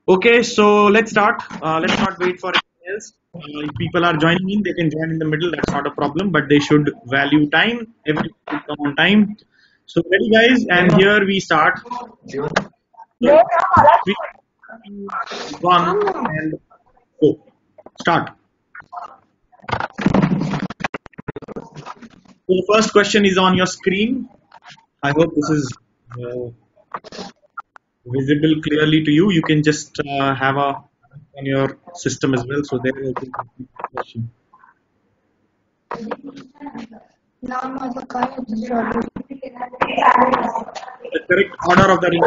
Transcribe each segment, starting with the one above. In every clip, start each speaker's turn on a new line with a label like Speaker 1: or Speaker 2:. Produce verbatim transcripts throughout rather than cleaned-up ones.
Speaker 1: Okay, so let's start. Uh, let's not wait for anything else. Uh, if people are joining in, they can join in the middle. That's not a problem, but they should value time. Everything should come on time. So ready, guys, and here we start. So three, two, one, and go. Start. So the first question is on your screen. I hope this is uh, visible clearly to you. You can just uh, have a on your system as well. So there will be the question. The correct order of the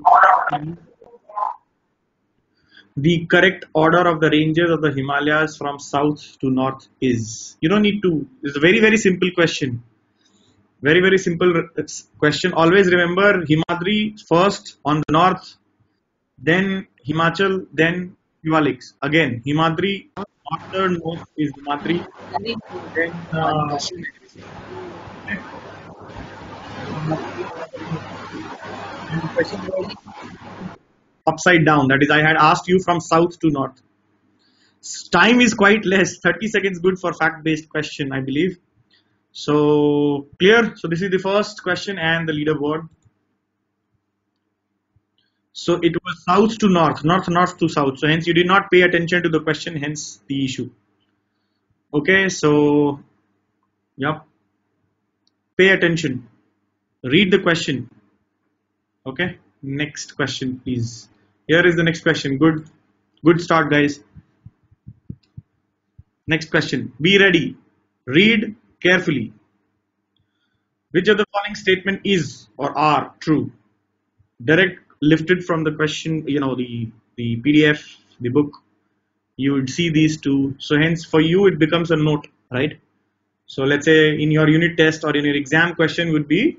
Speaker 1: the correct order of the ranges of the Himalayas from south to north is. You don't need to. It's a very very simple question. Very very simple question. Always remember Himadri first on the north, then Himachal, then Himalayan. Again, Himadri after north is Himadri. Then uh, and the question was upside down. That is, I had asked you from south to north. Time is quite less. thirty seconds good for fact-based question, I believe. So clear. So this is the first question and the leaderboard. So it was south to north, north north to south. So hence you did not pay attention to the question. Hence the issue. Okay. So yep. Pay attention. Read the question. Okay. Next question, please. Here is the next question. Good. Good start, guys. Next question. Be ready. Read carefully. Which of the following statement is or are true? Direct lifted from the question, you know, the, the P D F, the book, you would see these two. So hence for you, it becomes a note, right? So let's say in your unit test or in your exam question would be,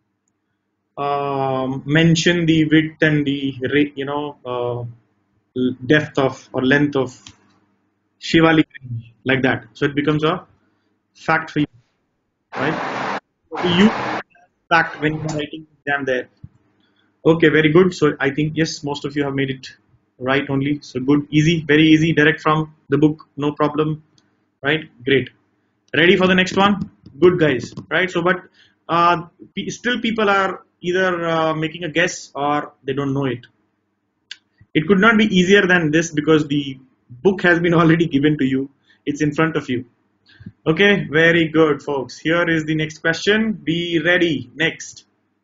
Speaker 1: um, mention the width and the, you know, uh, depth of or length of Shivalik range, like that. So it becomes a fact for you, right? So you fact when you're writing exam there. Okay, very good. So I think yes, most of you have made it right only. So good, easy, very easy, direct from the book, no problem. Right? Great. Ready for the next one? Good guys. Right? So but uh, still people are either uh, making a guess or they don't know it. It could not be easier than this because the book has been already given to you. It's in front of you. Okay, very good folks. Here is the next question. Be ready. Next.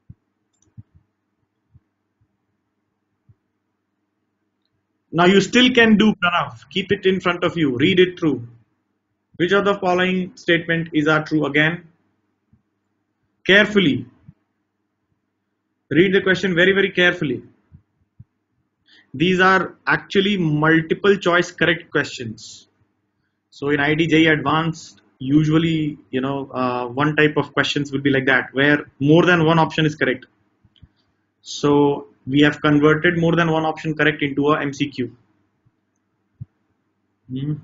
Speaker 1: Now you still can do Pranav. Keep it in front of you. Read it through. Which of the following statement is are true again? Carefully. Read the question very very carefully. These are actually multiple choice correct questions. So in I D J E Advanced, usually you know uh, one type of questions will be like that, where more than one option is correct. So we have converted more than one option correct into a M C Q. Hmm.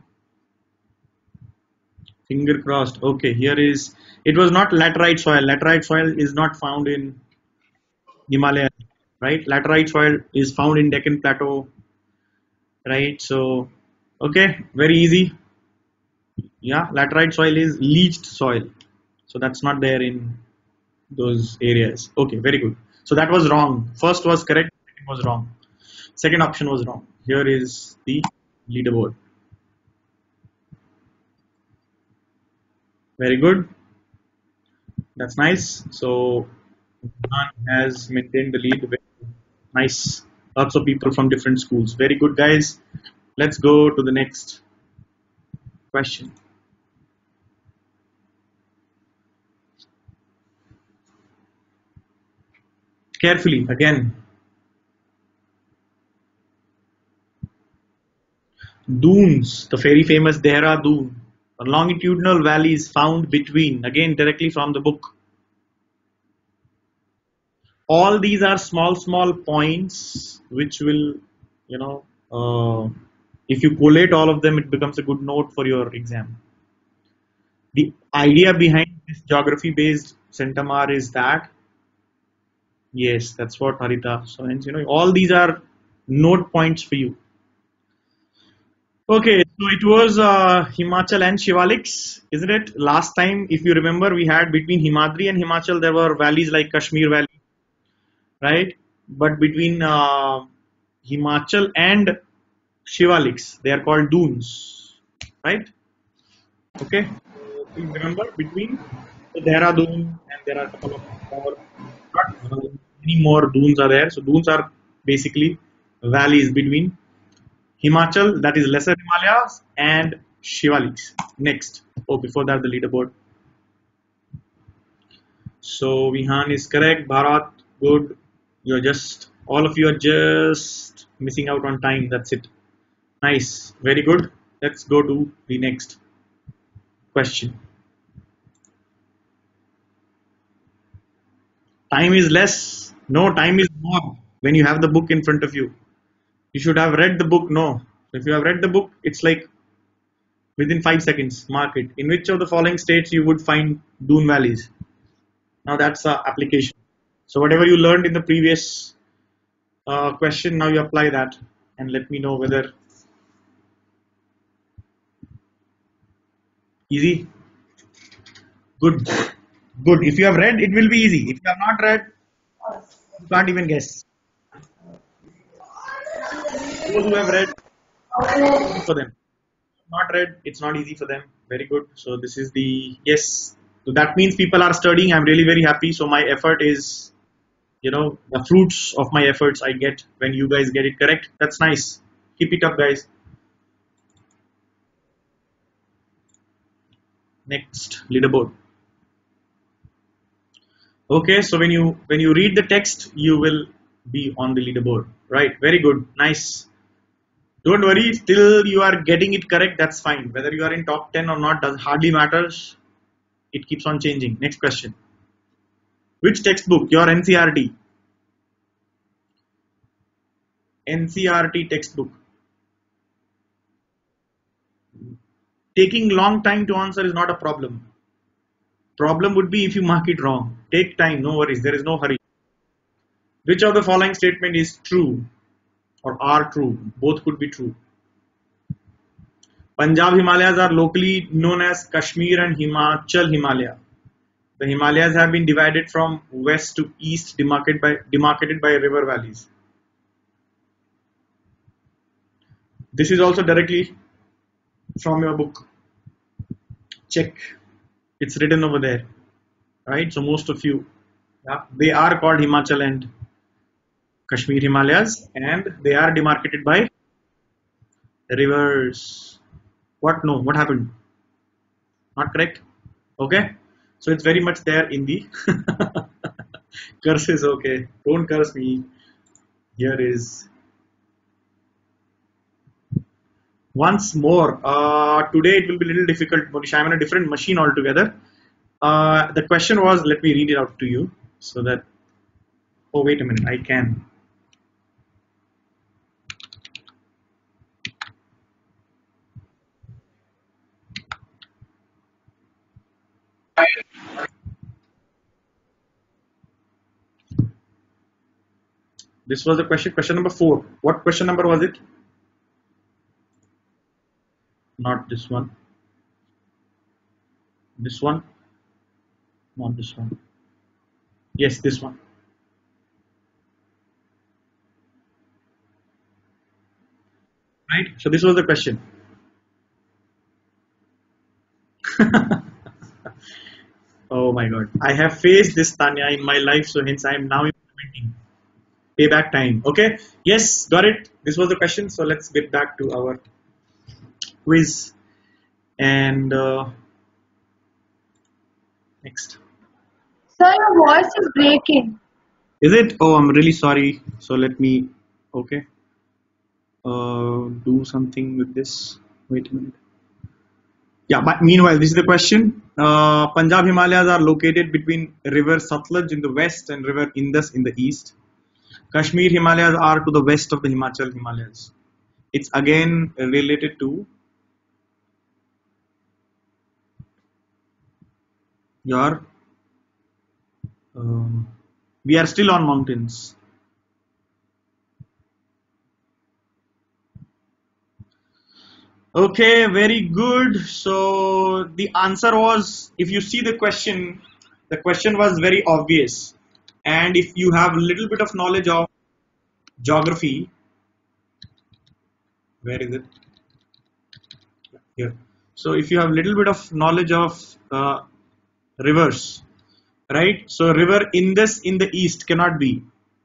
Speaker 1: Finger crossed. Okay, here is, it was not laterite soil. Laterite soil is not found in Himalaya, right? Laterite soil is found in Deccan Plateau, right? So, okay, very easy. Yeah, laterite soil is leached soil. So that's not there in those areas. Okay, very good. So that was wrong. First was correct, second was wrong. Second option was wrong. Here is the leaderboard. Very good. That's nice. So Bhutan has maintained the lead. Nice. Lots of people from different schools. Very good, guys. Let's go to the next question. Carefully, again. Dunes, the very famous Dehradun. A longitudinal valley is found between, again, directly from the book. All these are small, small points which will, you know, uh, if you collate all of them, it becomes a good note for your exam. The idea behind this geography based centimar is that, yes, that's what Harita. So, hence, you know, all these are note points for you. Okay, so it was uh, Himachal and Shivaliks, isn't it? Last time, if you remember, we had between Himadri and Himachal, there were valleys like Kashmir Valley, right? But between uh, Himachal and Shivaliks, they are called dunes, right? Okay, so please remember between the Dehradun and there are a couple of more, not uh, many more dunes are there. So dunes are basically valleys between Himachal, that is Lesser Himalayas, and Shivaliks. Next. Oh, before that, the leaderboard. So Vihan is correct. Bharat, good. You're just, all of you are just missing out on time. That's it. Nice. Very good. Let's go to the next question. Time is less. No, time is more when you have the book in front of you. You should have read the book. No. If you have read the book, it's like within five seconds. Mark it. In which of the following states you would find dune valleys? Now that's the application. So whatever you learned in the previous uh, question, now you apply that and let me know whether easy. Good. Good. If you have read, it will be easy. If you have not read, you can't even guess. Those who have read, easy for them. Not read, it's not easy for them. Very good. So this is the yes. So that means people are studying. I'm really very happy. So my effort is, you know, the fruits of my efforts I get when you guys get it correct. That's nice. Keep it up, guys. Next leaderboard. Okay, so when you when you read the text, you will be on the leaderboard. Right? Very good. Nice. Don't worry, till you are getting it correct, that's fine. Whether you are in top ten or not does hardly matters. It keeps on changing. Next question. Which textbook? Your N C R T. N C R T textbook. Taking long time to answer is not a problem. Problem would be if you mark it wrong. Take time, no worries, there is no hurry. Which of the following statement is true or are true? Both could be true. Punjab Himalayas are locally known as Kashmir and Himachal Himalaya. The Himalayas have been divided from west to east, demarcated by, demarcated by river valleys. This is also directly from your book. Check. It's written over there. Right? So most of you, yeah, they are called Himachal and Kashmir Himalayas, and they are demarcated by rivers. What? No. What happened? Not correct. Okay. So it's very much there in the curses. Okay. Don't curse me. Here is once more. Uh, today it will be a little difficult, Monish. I'm in a different machine altogether. Uh, the question was, let me read it out to you so that. Oh, wait a minute. I can. This was the question. Question number four. What question number was it? Not this one. This one. Not this one. Yes, this one. Right? So this was the question. Oh my god. I have faced this, Tanya, in my life, so hence I am now implementing payback time. Okay? Yes, got it. This was the question. So let's get back to our quiz. And uh, next.
Speaker 2: Sir, your voice is breaking.
Speaker 1: Is it? Oh, I'm really sorry. So let me, okay, uh, do something with this. Wait a minute. Yeah, but meanwhile, this is the question. Uh, Punjab Himalayas are located between river Satluj in the west and river Indus in the east. Kashmir Himalayas are to the west of the Himachal Himalayas. It's again related to your. Um, we are still on mountains. Okay, very good. So the answer was, if you see the question, the question was very obvious. And if you have a little bit of knowledge of geography, where is it? Here. So if you have a little bit of knowledge of uh, rivers, right? So river Indus in the east cannot be,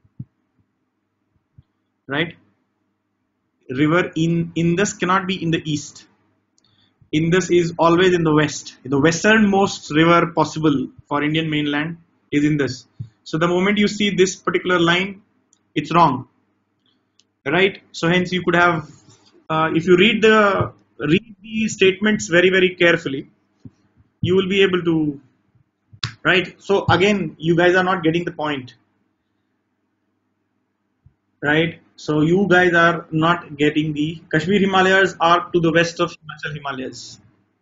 Speaker 1: right? River in Indus cannot be in the east. Indus is always in the west. The westernmost river possible for Indian mainland is Indus. So the moment you see this particular line, it's wrong, right? So hence you could have, uh, if you read the read the statements very very carefully, you will be able to, right? So again, you guys are not getting the point, right? So you guys are not getting the Kashmir Himalayas are to the west of Himachal Himalayas.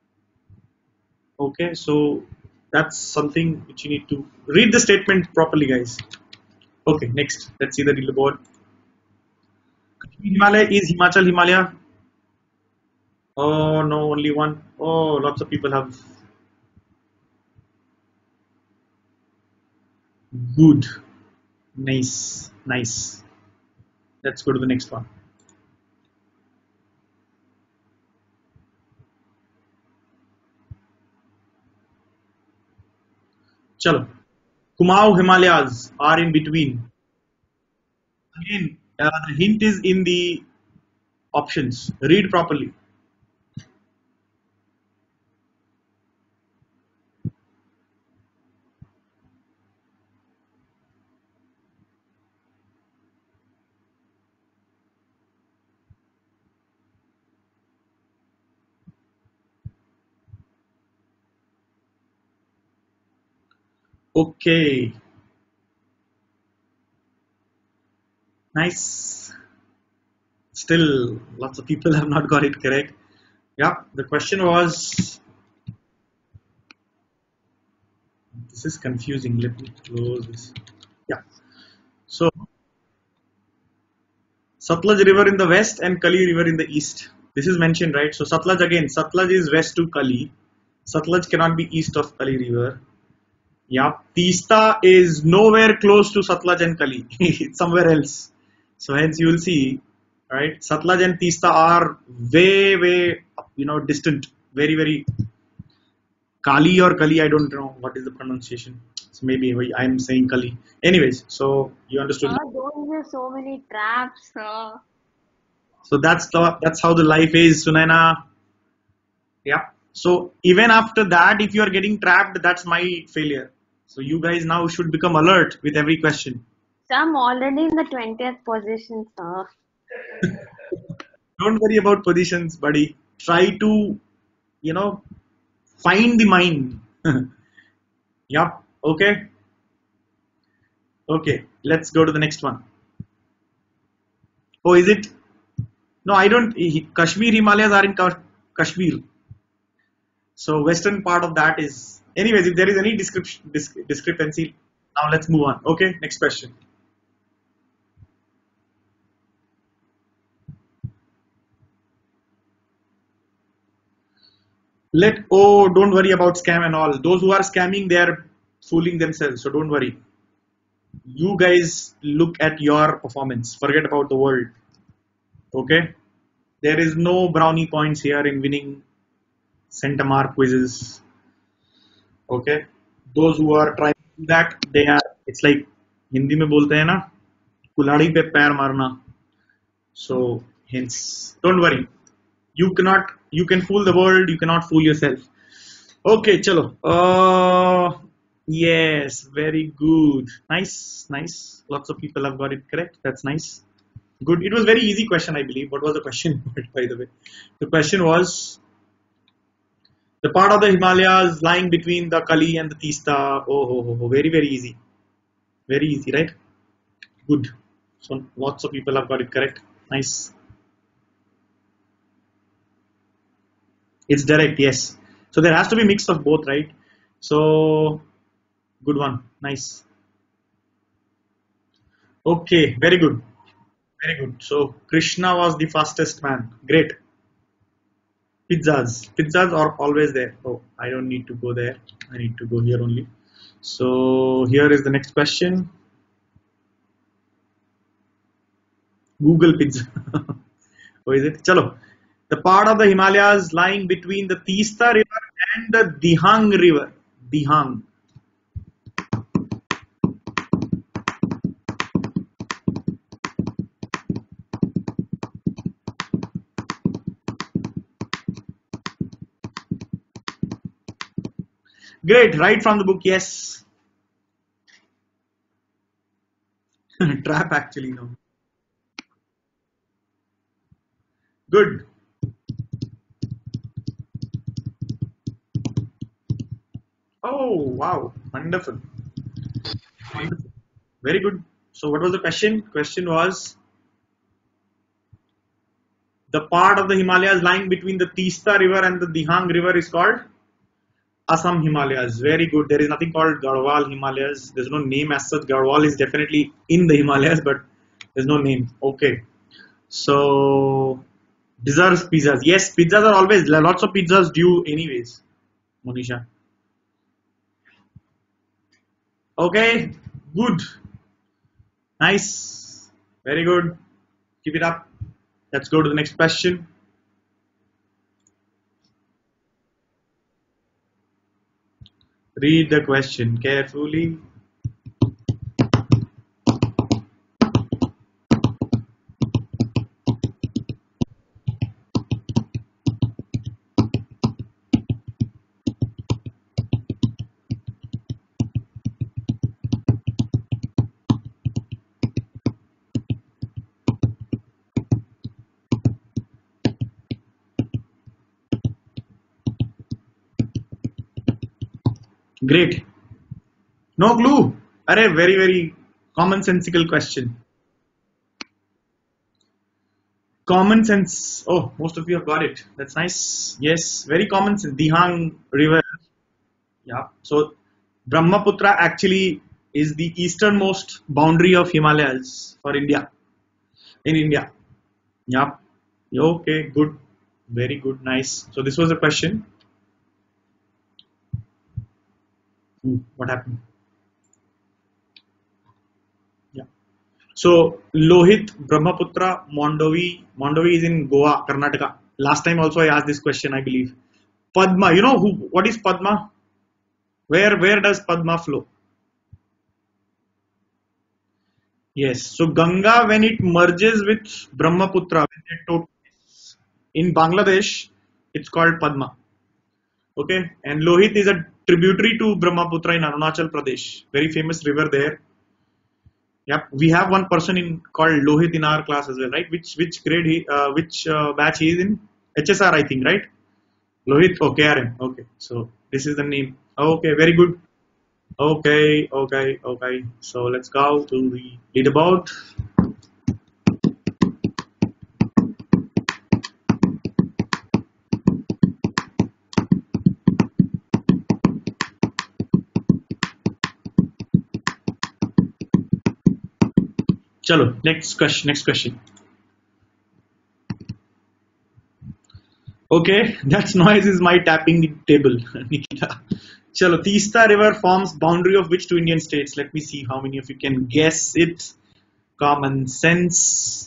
Speaker 1: Okay, so that's something which you need to read the statement properly, guys. Okay, next, let's see the leaderboard. Himalaya is Himachal Himalaya. Oh no, only one. Oh, lots of people have. Good, nice, nice. Let's go to the next one. Chalo. Kumaon Himalayas are in between. Again, uh, the hint is in the options. Read properly. Okay, nice. Still, lots of people have not got it correct. Yeah, the question was. This is confusing. Let me close this. Yeah. So, Satluj River in the west and Kali River in the east. This is mentioned, right? So, Satluj again. Satluj is west to Kali. Satluj cannot be east of Kali River. Yeah. Teesta is nowhere close to Satluj and Kali. It's somewhere else. So, hence you will see, right? Satluj and Teesta are way, way, you know, distant. Very, very Kali or Kali, I don't know what is the pronunciation. So maybe I'm saying Kali. Anyways, so you understood.
Speaker 3: Uh, those are so many traps. Uh.
Speaker 1: So that's the that's how the life is, Sunaina. Yeah. So even after that, if you are getting trapped, that's my failure. So you guys now should become alert with every question.
Speaker 3: So I'm already in the twentieth position, sir.
Speaker 1: Don't worry about positions, buddy. Try to, you know, find the mind. Yup. Okay. Okay. Let's go to the next one. Oh, is it? No, I don't. Kashmir Himalayas are in Kashmir. So western part of that is. Anyways, if there is any description discrepancy, now let's move on. Okay, next question. Let oh, don't worry about scam and all. Those who are scamming, they are fooling themselves. So don't worry. You guys look at your performance. Forget about the world. Okay. There is no brownie points here in winning Centaur quizzes. Okay. Those who are trying to do that, they are. It's like Hindi में बोलते हैं ना कुल्हाड़ी पे पैर मारना. So hence, don't worry. You cannot. You can fool the world. You cannot fool yourself. Okay, chalo. Uh, yes, very good. Nice, nice. Lots of people have got it correct. That's nice. Good. It was very easy question, I believe. What was the question, by the way? The question was the part of the Himalayas lying between the Kali and the Teesta. Oh, oh, oh, oh, very, very easy. Very easy, right? Good. So lots of people have got it correct. Nice. It's direct, yes. So there has to be mix of both, right? So good one. Nice. Okay, very good. Very good. So Krishna was the fastest man. Great. Pizzas. Pizzas are always there. Oh, I don't need to go there. I need to go here only. So here is the next question. Google pizza. What is it? Chalo. The part of the Himalayas lying between the Teesta River and the Dihang River. Dihang. Great, right from the book, yes. Trap actually, no. Good. Oh, wow, wonderful. Wonderful. Very good. So what was the question? Question was, the part of the Himalayas lying between the Teesta River and the Dihang River is called Assam Himalayas. Very good. There is nothing called Garhwal Himalayas. There's no name as such. Garhwal is definitely in the Himalayas, but there's no name. Okay. So, deserves pizzas. Yes, pizzas are always, lots of pizzas due anyways. Monisha. Okay. Good. Nice. Very good. Keep it up. Let's go to the next question. Read the question carefully. Great. No clue. Array, very, very commonsensical question. Common sense. Oh, most of you have got it. That's nice. Yes, very common sense. Dihang River. Yeah. So, Brahmaputra actually is the easternmost boundary of Himalayas for India. In India. Yeah. Okay, good. Very good. Nice. So, this was a question. Ooh, what happened? Yeah. So Lohit, Brahmaputra, Mondovi. Mondovi is in Goa, Karnataka. Last time also I asked this question, I believe. Padma, you know who? What is Padma? Where where does Padma flow? Yes. So Ganga, when it merges with Brahmaputra, in Bangladesh, it's called Padma. Okay, and Lohit is a tributary to Brahmaputra in Arunachal Pradesh. Very famous river there. Yep, we have one person in called Lohit in our class as well, right? Which which grade he, uh, which uh, batch he is in? H S R, I think, right? Lohit, okay, R M. Okay, so this is the name. Okay, very good. Okay, okay, okay. So let's go to the leaderboard. Chalo, next question, next question. Okay, that noise is my tapping the table, Nikita. Chalo, Teesta River forms boundary of which two Indian states? Let me see how many of you can guess it. Common sense.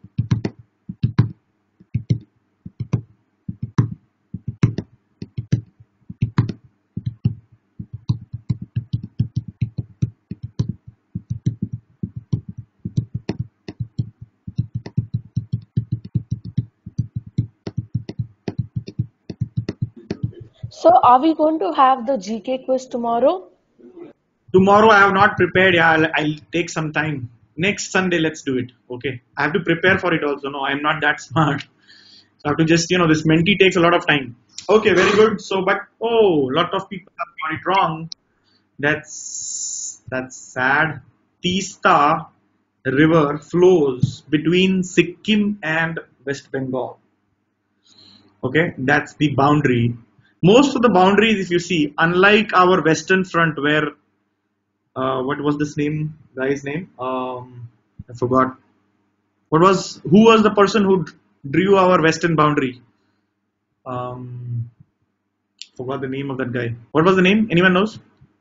Speaker 4: So, are we going to have the G K quiz tomorrow?
Speaker 1: Tomorrow I have not prepared. Yeah, I'll, I'll take some time. Next Sunday, let's do it. Okay. I have to prepare for it also. No, I'm not that smart. So I have to just, you know, this Menti takes a lot of time. Okay, very good. So, but, oh, lot of people have got it wrong. That's, that's sad. Teesta River flows between Sikkim and West Bengal. Okay, that's the boundary. Most of the boundaries, if you see, unlike our western front where, uh, what was this name, guy's name? Um, I forgot. What was, who was the person who drew our western boundary? Um, forgot the name of that guy. What was the name? Anyone knows?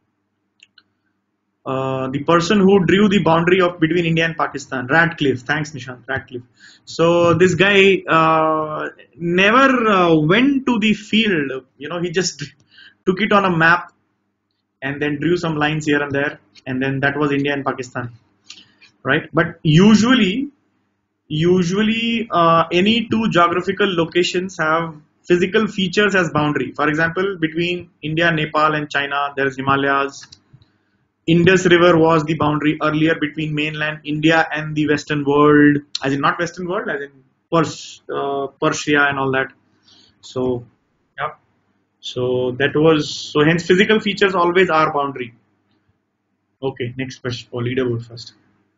Speaker 1: Uh, the person who drew the boundary of between India and Pakistan, Radcliffe. Thanks, Nishant. Radcliffe. So this guy uh, never uh, went to the field. You know, he just took it on a map and then drew some lines here and there, and then that was India and Pakistan, right? But usually, usually uh, any two geographical locations have physical features as boundary. For example, between India, Nepal, and China, there is Himalayas. Indus River was the boundary earlier between mainland India and the Western world, as in not Western world, as in Pers- uh, Persia and all that. So, yeah. So that was so. Hence, physical features always are boundary. Okay, next question. Oh, leaderboard first.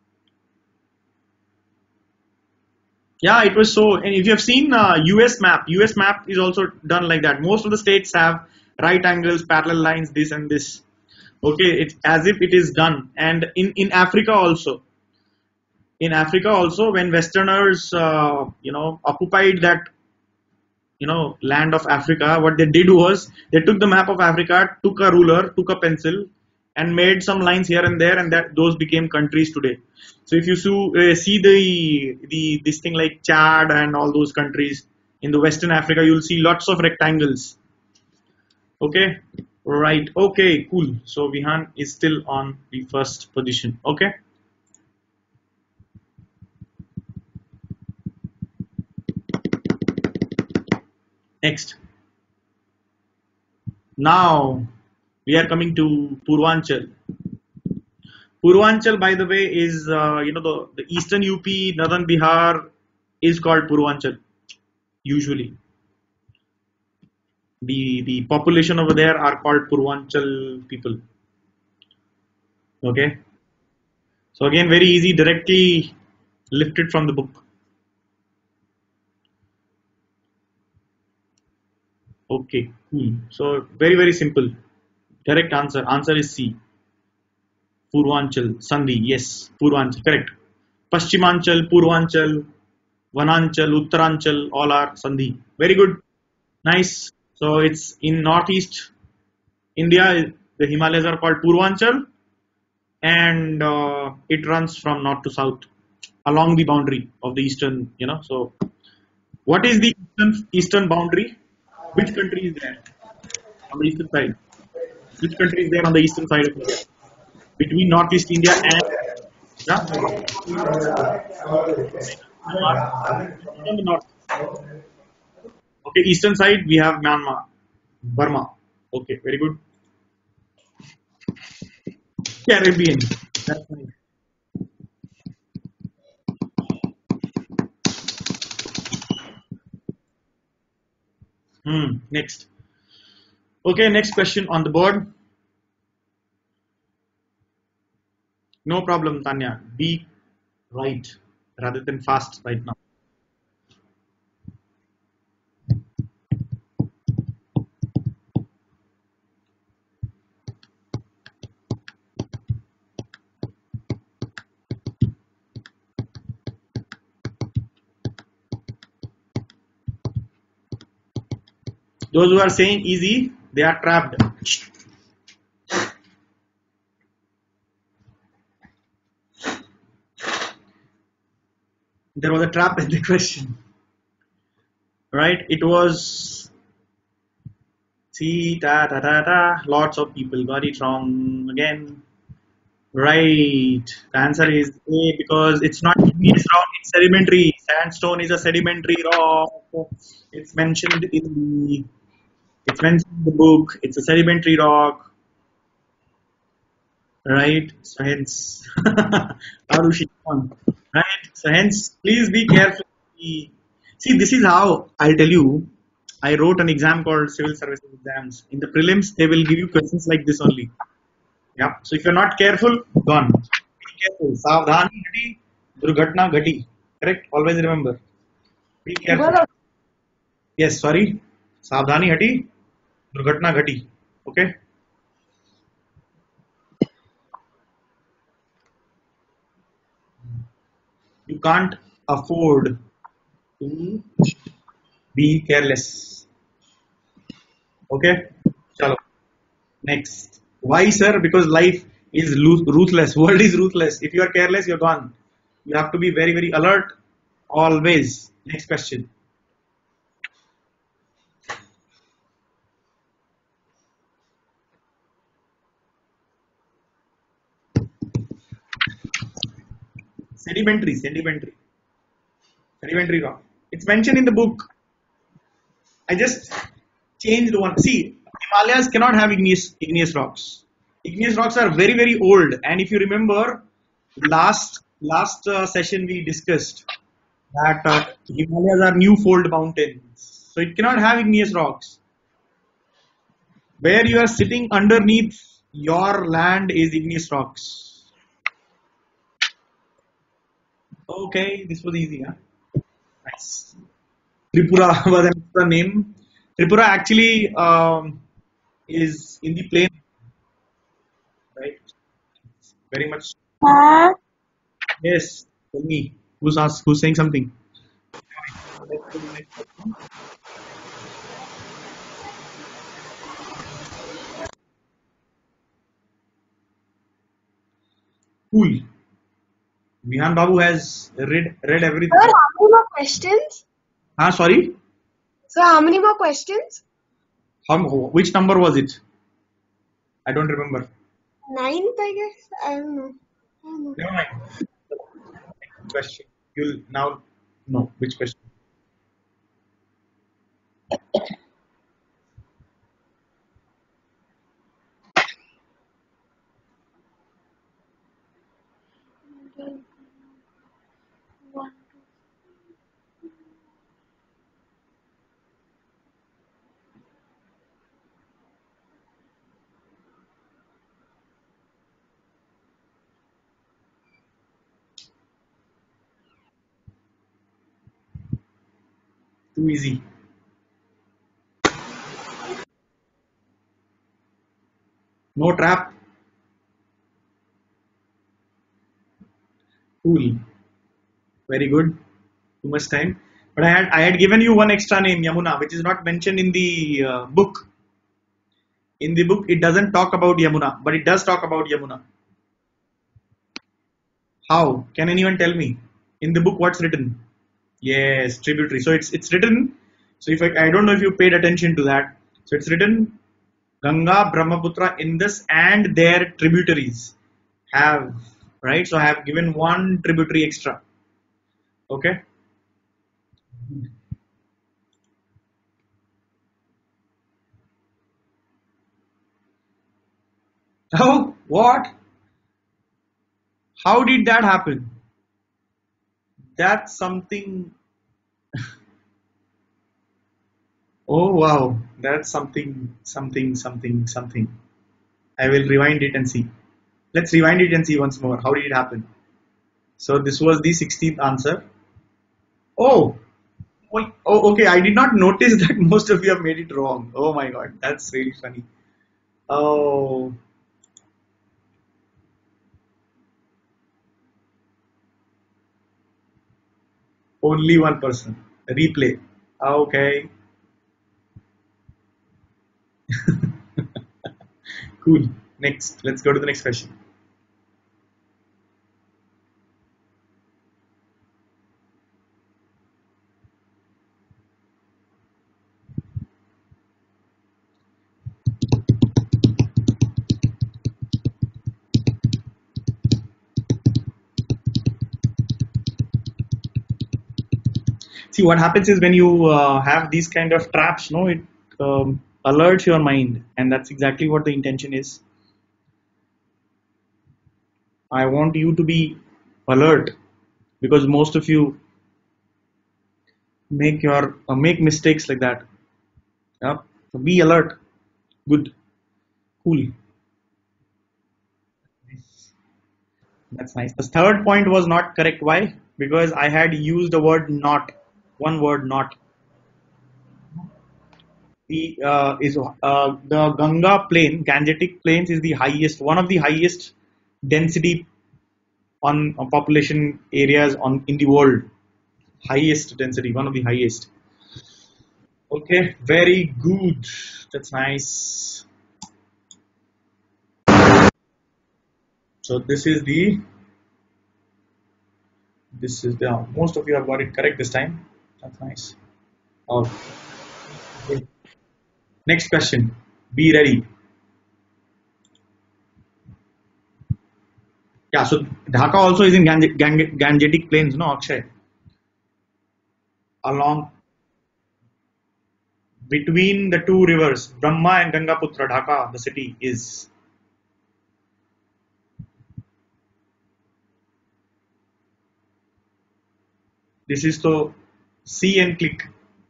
Speaker 1: Yeah, it was so. And if you have seen uh, U S map, U S map is also done like that. Most of the states have right angles, parallel lines, this and this. Okay, it's as if it is done. And in in Africa also, in Africa also, when Westerners, uh, you know, occupied that, you know, land of Africa, what they did was they took the map of Africa, took a ruler, took a pencil, and made some lines here and there, and that those became countries today. So if you uh, see the the this thing like Chad and all those countries in the Western Africa, you'll see lots of rectangles. Okay, right. Okay, cool. So Vihan is still on the first position. Okay. Next. Now we are coming to Purvanchal. Purvanchal, by the way, is uh, you know the, the eastern U P, northern Bihar is called Purvanchal. Usually, the the population over there are called Purvanchal people. Okay. So again, very easy, directly lifted from the book. Okay, cool. So very very simple. Correct answer. Answer is C. Purvanchal, Sandhi. Yes, Purvanchal. Correct. Paschimachal, Purvanchal, Vananchal, Uttaranchal, all are Sandhi. Very good. Nice. So it's in northeast India. The Himalayas are called Purvanchal, and uh, it runs from north to south along the boundary of the eastern. You know. So what is the eastern, eastern boundary? Which country is there on the eastern side? Which country is there on the eastern side of India? Between northeast India and yeah? On the north. Okay, eastern side we have Myanmar, Burma. Okay, very good. Caribbean. That's nice. Hmm. Next. Okay, next question on the board. No problem, Tanya. Be right rather than fast right now. Those who are saying easy, they are trapped. There was a trap in the question. Right? It was see da da da da. Lots of people got it wrong again. Right. The answer is A because it's not it's wrong. It's sedimentary. Sandstone is a sedimentary rock. It's mentioned in the it's mentioned in the book. It's a sedimentary rock. Right. So hence Arushi on. Right. So hence please be careful. See, this is how I'll tell you. I wrote an exam called Civil Services Exams. In the prelims, they will give you questions like this only. Yeah. So if you're not careful, gone. Be careful. Savdhani ghati, durghatna ghati. Correct? Always remember. Be careful. Yes, sorry. Savdhani hati, durghatna ghati. Okay? You can't afford to be careless. Okay, chalo. Next. Why, sir? Because life is lo- ruthless. World is ruthless. If you are careless, you're gone. You have to be very, very alert always. Next question. Sedimentary, sedimentary, sedimentary rock. It's mentioned in the book. I just changed one. See, Himalayas cannot have igneous igneous rocks. Igneous rocks are very, very old. And if you remember, last last uh, session we discussed that uh, Himalayas are new fold mountains, so it cannot have igneous rocks. Where you are sitting underneath your land is igneous rocks. Okay, this was easy, huh? Nice. Tripura was an extra name. Tripura actually um, is in the plain, right? Very much.
Speaker 2: Huh?
Speaker 1: Yes. Tell me. Who's asked? Who's saying something? Let's go to the next question. Cool. Vihan Babu has read read everything.
Speaker 2: Sir, how many more questions?
Speaker 1: Ah, sorry.
Speaker 2: Sir, how many more questions?
Speaker 1: How, which number was it? I don't remember.
Speaker 2: Ninth, I guess. I don't know. I don't know.
Speaker 1: Never mind. Next question. You'll now know which question. Too easy. No trap. Cool. Very good. Too much time. But I had I had given you one extra name, Yamuna, which is not mentioned in the uh, book. In the book, it doesn't talk about Yamuna, but it does talk about Yamuna. How? Can anyone tell me? In the book, what's written? Yes, tributary. So it's it's written. So if I, I don't know if you paid attention to that. So it's written Ganga, Brahmaputra, Indus, and their tributaries have, right. So I have given one tributary extra. Okay. Oh, what? How did that happen? That's something. Oh wow, that's something, something, something, something. I will rewind it and see. Let's rewind it and see once more. How did it happen? So this was the sixteenth answer. Oh, wait, oh, okay. I did not notice that most of you have made it wrong. Oh my god, that's really funny. Oh, only one person. Replay. Okay, cool. Next, let's go to the next question. See, what happens is when you uh, have these kind of traps, no, it um, alerts your mind, and that's exactly what the intention is. I want you to be alert because most of you make your uh, make mistakes like that. Yeah, so be alert. Good, cool. That's nice. The third point was not correct. Why? Because I had used the word not. One word not. The uh, is uh, the Ganga plain, Gangetic plains is the highest, one of the highest density on uh, population areas on in the world. Highest density, one of the highest. Okay, very good. That's nice. So this is the this is the most of you have got it correct this time. That's nice. Okay. Next question. Be ready. Yeah. So Dhaka also is in Gange- Gange- Gangetic Plains, no Akshay. Along between the two rivers, Brahma and Gangaputra, Dhaka, the city is. This is to see and click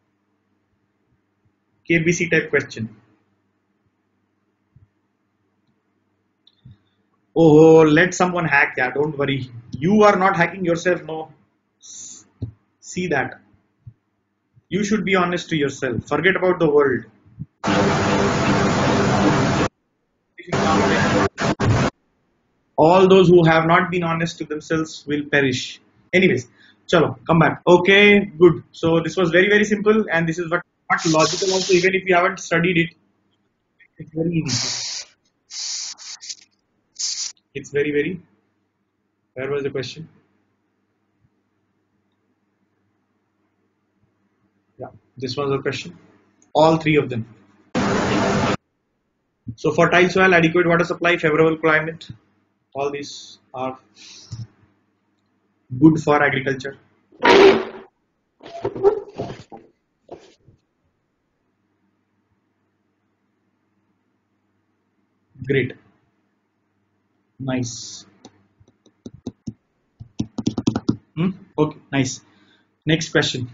Speaker 1: K B C type question. Oh, let someone hack. Yeah, don't worry. You are not hacking yourself. No. See that. You should be honest to yourself. Forget about the world. All those who have not been honest to themselves will perish. Anyways, chalo, come back. Okay, good. So this was very very simple, and this is what not logical also. Even if you haven't studied it, it's very easy. It's very very. Where was the question? Yeah, this was the question. All three of them. So fertile soil, adequate water supply, favorable climate. All these are good for agriculture. Great. Nice. Hmm? Okay, nice. Next question.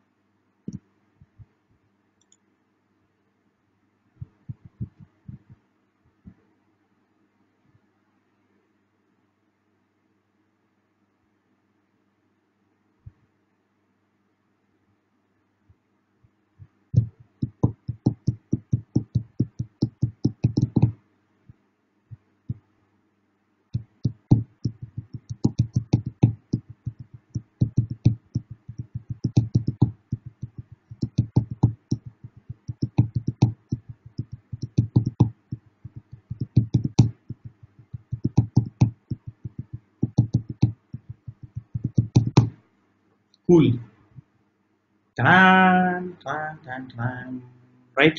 Speaker 1: Cool. Tan, tan, tan, tan. Right?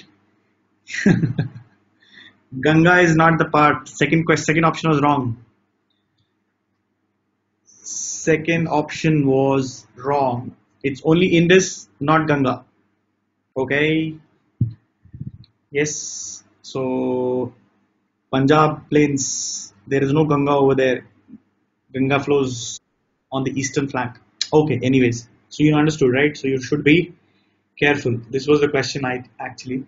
Speaker 1: Ganga is not the part. Second question, second option was wrong. Second option was wrong. It's only Indus, not Ganga. Okay. Yes. So Punjab plains. There is no Ganga over there. Ganga flows on the eastern flank. Okay. Anyways, so you understood, right? So you should be careful. This was the question I actually.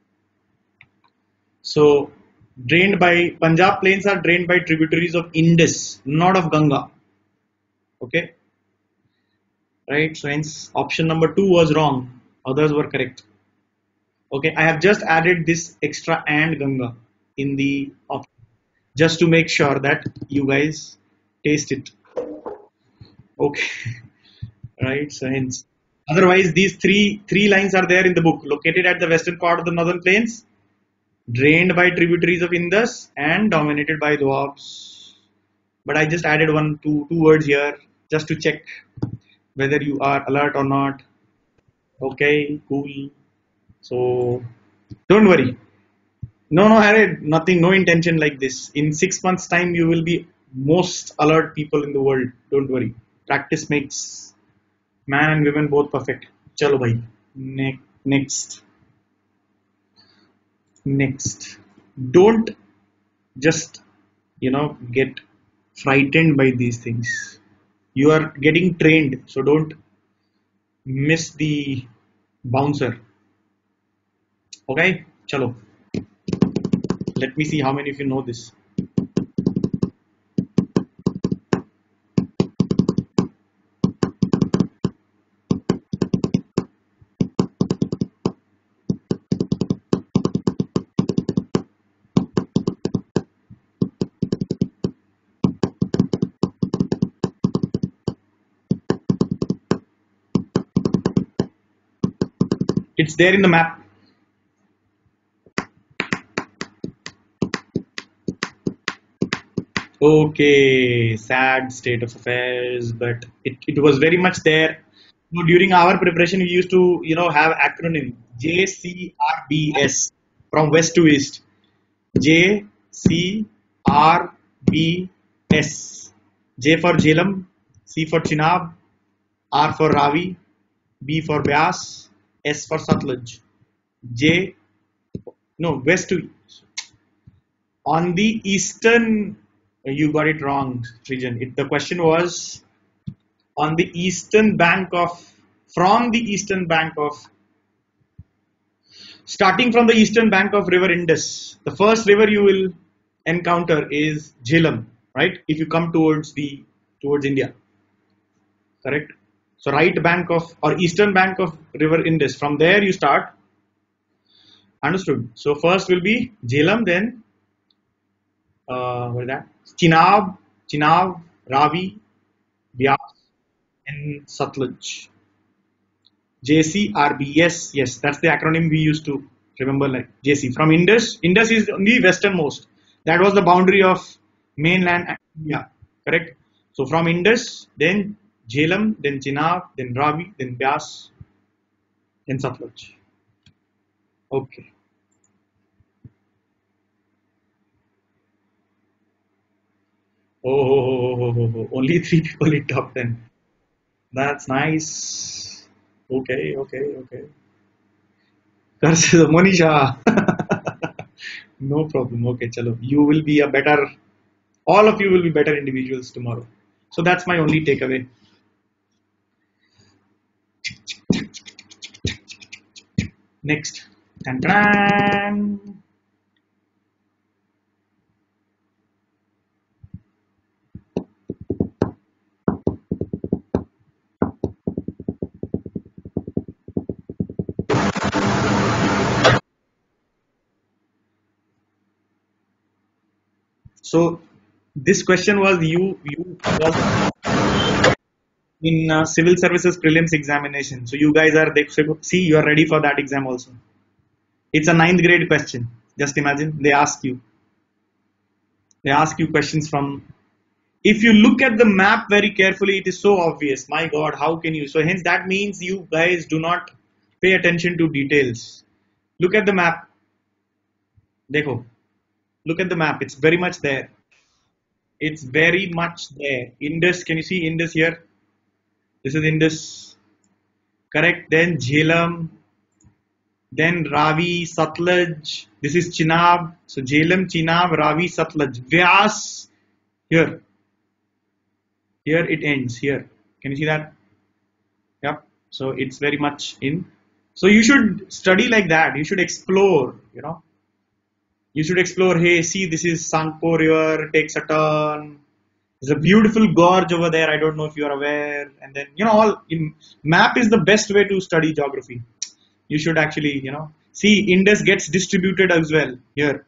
Speaker 1: So drained by Punjab plains are drained by tributaries of Indus, not of Ganga. Okay. Right. So hence option number two was wrong. Others were correct. Okay. I have just added this extra and Ganga in the option just to make sure that you guys taste it. Okay. Right. So hence. Otherwise, these three three lines are there in the book. Located at the western part of the northern plains, drained by tributaries of Indus, and dominated by Doabs. But I just added one two two words here just to check whether you are alert or not. Okay, cool. So don't worry. No, no, Harry, nothing, no intention like this. In six months' time, you will be most alert people in the world. Don't worry. Practice makes man and women both perfect. Chalo bhai. Ne- next. Next. Don't just, you know, get frightened by these things. You are getting trained, so don't miss the bouncer. Okay? Chalo. Let me see how many of you know this. It's there in the map. Okay, sad state of affairs, but it, it was very much there. You know, during our preparation, we used to, you know, have acronym J C R B S from west to east. J C R B S. J for Jhelum, C for Chenab, R for Ravi, B for Byas, S for Satluj. J, no, west to on the eastern. You got it wrong, Srijan. It, the question was on the eastern bank of, from the eastern bank of, starting from the eastern bank of river Indus. The first river you will encounter is Jhelum, right? If you come towards the towards India, correct? So right bank of or eastern bank of river Indus. From there you start. Understood? So first will be Jhelum, then uh, what is that? Chenab, Chenab, Ravi, Byas, and Satluj. J C R B. Yes, yes, that's the acronym we used to remember, like J C. From Indus, Indus is on the westernmost. That was the boundary of mainland and India, correct? So from Indus, then Jhelum, then Chenab, then Ravi, then Byas, then Satluj. Okay. Oh, oh, oh, oh, oh, oh. Only three people in top ten. That's nice. Okay, okay, okay. Monisha. No problem. Okay, chalo. You will be a better, all of you will be better individuals tomorrow. So that's my only takeaway. Next. Dun, dun, dun. So this question was you you was in uh, civil services prelims examination. So you guys are they, see you are ready for that exam also. It's a ninth grade question. Just imagine they ask you. They ask you questions from. If you look at the map very carefully, it is so obvious. My God, how can you? So hence that means you guys do not pay attention to details. Look at the map. Dekho. Look at the map. It's very much there. It's very much there. Indus. Can you see Indus here? This is Indus. Correct. Then Jhelum. Then Ravi, Satluj. This is Chenab. So Jhelum, Chenab, Ravi, Satluj. Vyas here. Here it ends. Here. Can you see that? Yep. So it's very much in. So you should study like that. You should explore. You know. You should explore. Hey, see, this is Sangpo River. Takes a turn. There's a beautiful gorge over there. I don't know if you are aware. And then you know, all in, map is the best way to study geography. You should actually, you know, see Indus gets distributed as well here.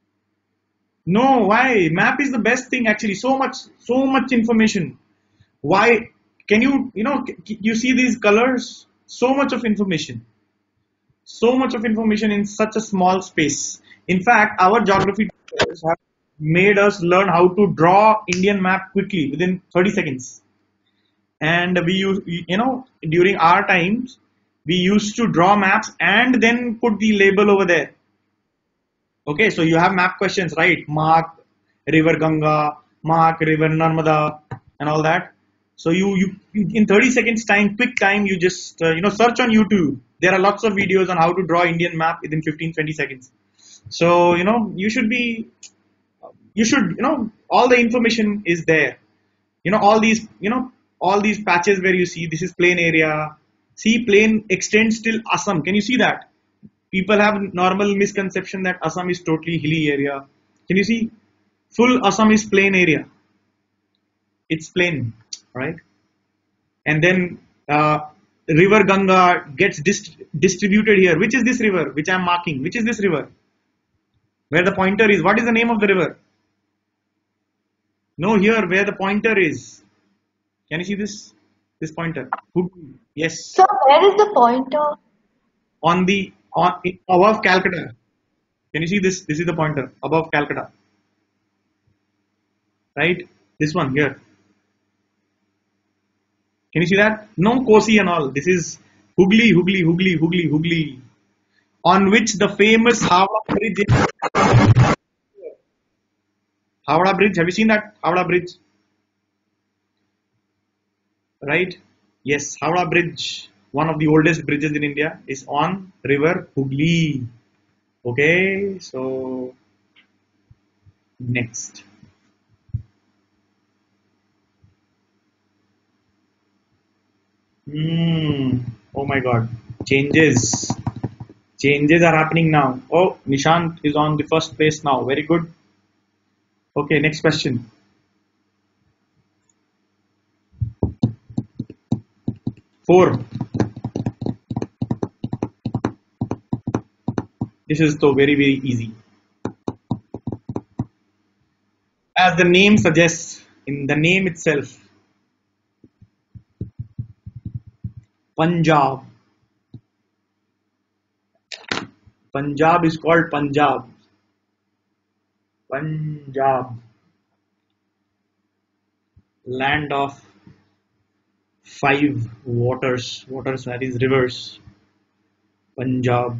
Speaker 1: No, why? Map is the best thing actually. So much, so much information. Why? Can you, you know, you see these colors? So much of information. So much of information in such a small space. In fact, our geography teachers have made us learn how to draw Indian map quickly within thirty seconds. And we use, you know, during our times, we used to draw maps and then put the label over there. Okay, so you have map questions, right? Mark River Ganga, mark River Narmada, and all that. So you, you in thirty seconds time, quick time, you just, uh, you know, search on YouTube. There are lots of videos on how to draw Indian map within fifteen, twenty seconds. So, you know, you should be, you should, you know, all the information is there. You know, all these, you know, all these patches where you see this is plain area. See, plain extends till Assam. Can you see that? People have normal misconception that Assam is totally hilly area. Can you see? Full Assam is plain area. It's plain, right? And then uh, river Ganga gets dist distributed here. Which is this river? Which I am marking. Which is this river? Where the pointer is. What is the name of the river? No, here where the pointer is. Can you see this? This pointer. Yes.
Speaker 4: So where is the pointer?
Speaker 1: on the on above Calcutta. Can you see this? This is the pointer above Calcutta, right? This one here. Can you see that? No Kosi and all. This is Hooghly, Hooghly, Hooghly, Hooghly, Hooghly, on which the famous Howrah Bridge is. Howrah Bridge. Have you seen that Howrah Bridge? Right? Yes, Howrah Bridge, one of the oldest bridges in India, is on river Hooghly. Okay, so next. Hmm. Oh my God. Changes. Changes are happening now. Oh, Nishant is on the first place now. Very good. Okay, next question. Four. This is so very, very easy. As the name suggests, in the name itself, Punjab. Punjab is called Punjab. Punjab. Land of five waters. Waters, that is rivers. Punjab.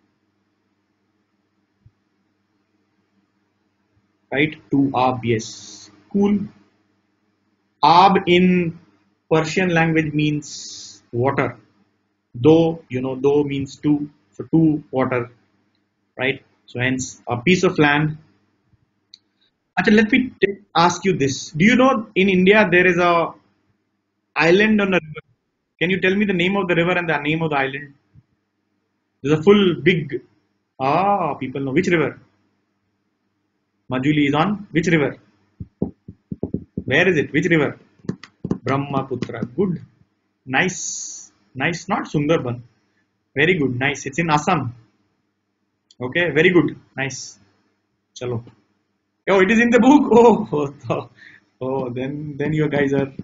Speaker 1: Right? Two Ab, yes. Cool. Ab in Persian language means water. Do, you know, do means two. So two water. Right? So hence a piece of land. Achha, let me t- ask you this. Do you know in India there is a island on a river? Can you tell me the name of the river and the name of the island? There's a full big. Ah, people know. Which river? Majuli is on which river? Where is it? Which river? Brahmaputra. Good. Nice. Nice. Not Sundarban. Very good. Nice. It's in Assam. Okay. Very good. Nice. Chalo. Oh, it is in the book. Oh, oh, oh then then you guys are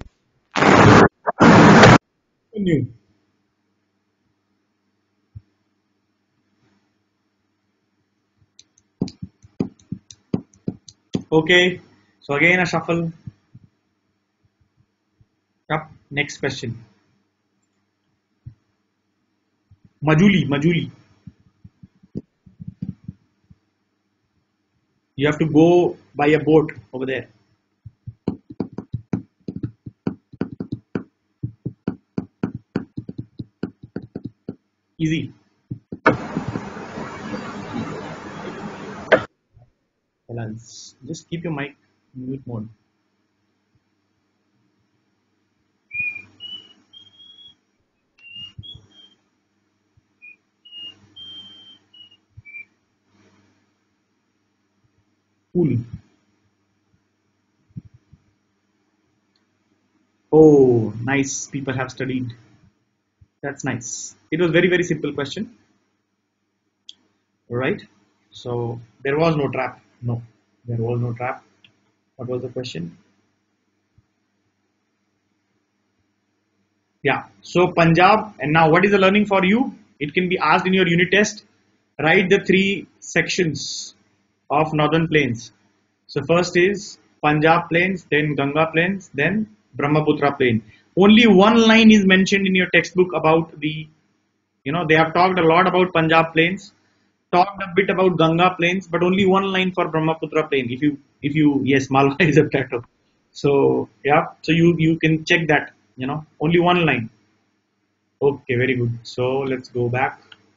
Speaker 1: new. Okay. So again a shuffle. Up. Next question. Majuli. Majuli. You have to go by a boat over there. Easy. Balance. Just keep your mic mute mode. Cool. Oh, nice. People have studied. That's nice. It was very, very simple question. Right? So there was no trap. No, there was no trap. What was the question? Yeah. So Punjab, and now what is the learning for you? It can be asked in your unit test. Write the three sections of northern plains. So first is Punjab plains, then Ganga plains, then Brahmaputra plain. Only one line is mentioned in your textbook about the, you know, they have talked a lot about Punjab plains, talked a bit about Ganga plains, but only one line for Brahmaputra plain. If you, if you, yes, Malwa is a plateau. So yeah, so you you can check that. You know, only one line. Okay, very good. So let's go back.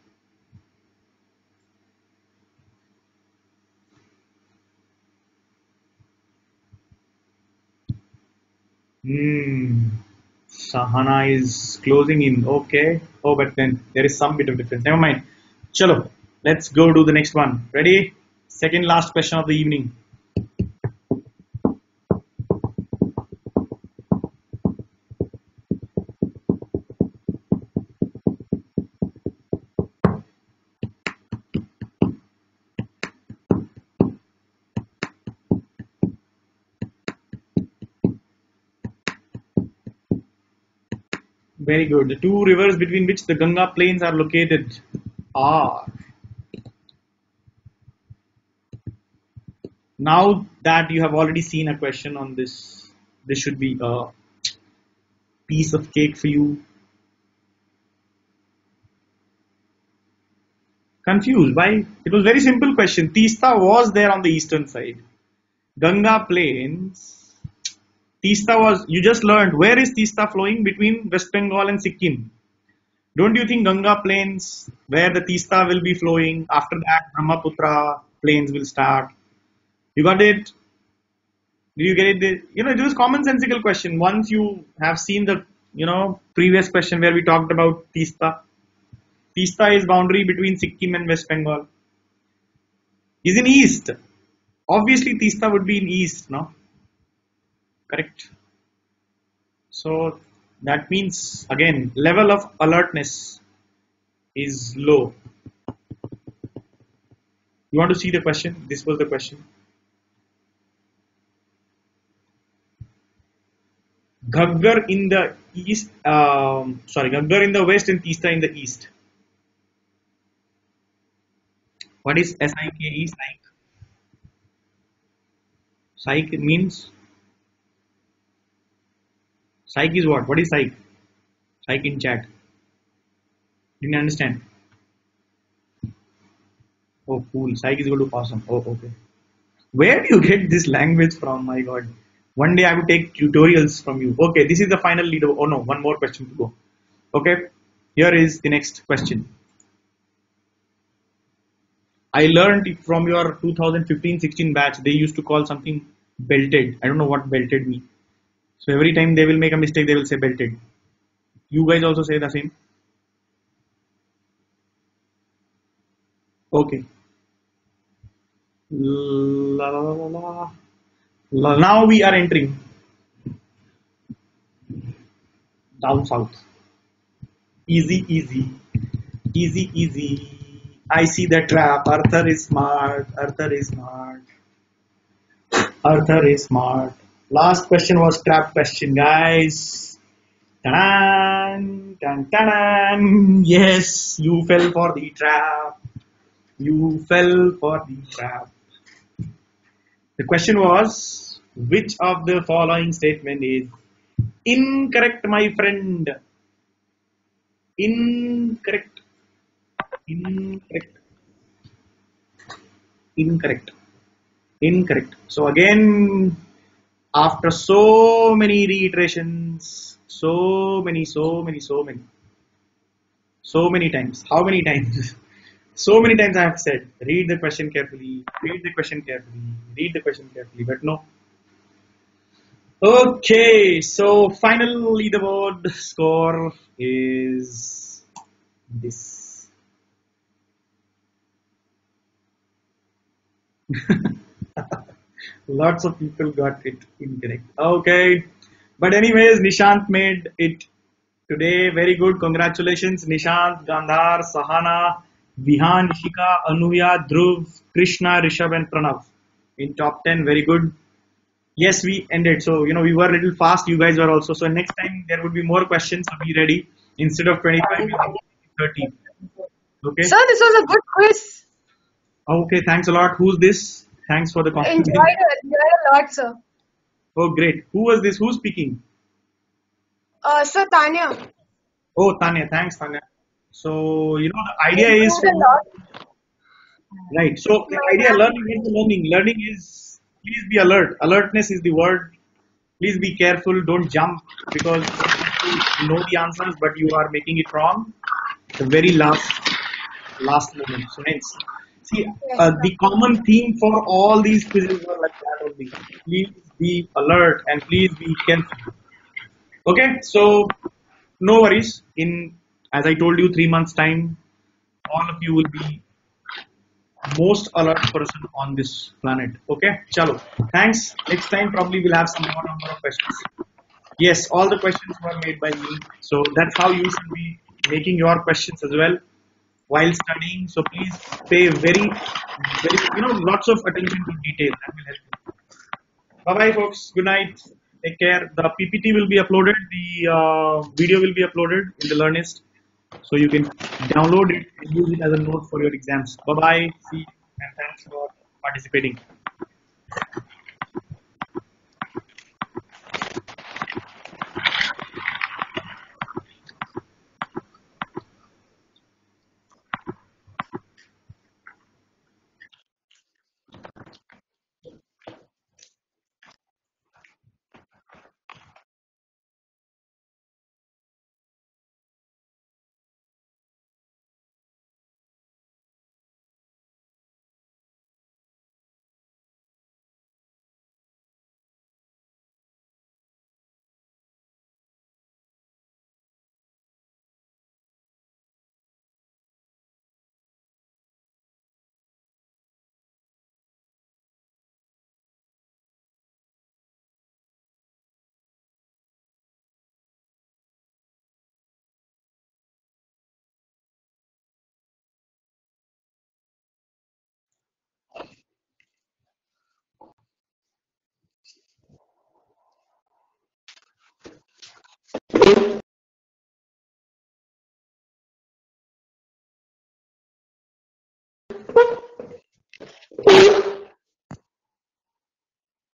Speaker 1: Hmm. Sahana is closing in. Okay. Oh, but then there is some bit of difference. Never mind. Chalo. Let's go to the next one. Ready? Second last question of the evening. Very good. The two rivers between which the Ganga plains are located. are. Now that you have already seen a question on this, this should be a piece of cake for you. Confused? Why? It was very simple question. Teesta was there on the eastern side. Ganga plains. Teesta was, you just learned, where is Teesta flowing? Between West Bengal and Sikkim. Don't you think Ganga plains, where the Teesta will be flowing, after that Brahmaputra plains will start? You got it? Did you get it? You know, it was commonsensical question. Once you have seen the, you know, previous question where we talked about Teesta. Teesta is boundary between Sikkim and West Bengal. Is in east. Obviously, Teesta would be in east, no? Correct. So that means again level of alertness is low. You want to see the question? This was the question. Ghaggar in the east, um, sorry, Ghaggar in the west and Teesta in the east. What is S I K E? Psych. Psych means. Psych is what? What is psych? Psych in chat. Didn't understand. Oh, cool. Psych is equal to awesome. Oh, okay. Where do you get this language from? My God. One day I will take tutorials from you. Okay, this is the final leader. Oh no, one more question to go. Okay, here is the next question. I learned it from your two thousand fifteen sixteen batch. They used to call something belted. I don't know what belted means. So every time they will make a mistake, they will say belted. You guys also say the same? Okay. La, la, la, la, la. Now we are entering down south. Easy, easy. Easy, easy. I see the trap. Arthur is smart. Arthur is smart. Arthur is smart. Last question was trap question, guys. Ta-dan, tan, ta-dan. Yes, you fell for the trap. You fell for the trap. The question was, which of the following statement is incorrect, my friend? Incorrect. Incorrect. Incorrect. Incorrect. So again, after so many reiterations, so many, so many, so many, so many times. How many times? So many times I have said, read the question carefully, read the question carefully, read the question carefully, but no. Okay, so final leaderboard score is this. Lots of people got it incorrect. Okay, but anyways, Nishant made it today. Very good. Congratulations, Nishant, Gandhar, Sahana, Vihan, Ishika, Anuya, Dhruv, Krishna, Rishabh, and Pranav in top ten. Very good. Yes, we ended. So, you know, we were a little fast. You guys were also. So, next time there would be more questions. So, be ready. Instead of twenty-five, we'll make thirty. Okay.
Speaker 2: Sir, this was a good quiz.
Speaker 1: Okay. Thanks a lot. Who's this? Thanks for the compliment.
Speaker 2: Enjoyed it. Enjoyed a lot, sir.
Speaker 1: Oh, great. Who was this? Who's speaking?
Speaker 2: Uh, sir, Tanya.
Speaker 1: Oh, Tanya. Thanks, Tanya. So, you know, the idea is,
Speaker 2: Improved a lot.
Speaker 1: right. So, the idea, learning is learning. Learning is, please be alert. Alertness is the word. Please be careful. Don't jump because you know the answers, but you are making it wrong. The very last, last moment. So, hence, see, uh, the common theme for all these quizzes were like that only. Please be alert and please be careful. Okay, so no worries. In, as I told you, three months time, all of you will be most alert person on this planet. Okay, chalo. Thanks. Next time probably we'll have some more number of questions. Yes, all the questions were made by me. So that's how you should be making your questions as well while studying. So please pay very, very, you know, lots of attention to detail. That will help you. Bye bye, folks. Good night. Take care. The P P T will be uploaded. The uh, video will be uploaded in the Learnist. So you can download it and use it as a note for your exams. Bye bye. See you and thanks for participating.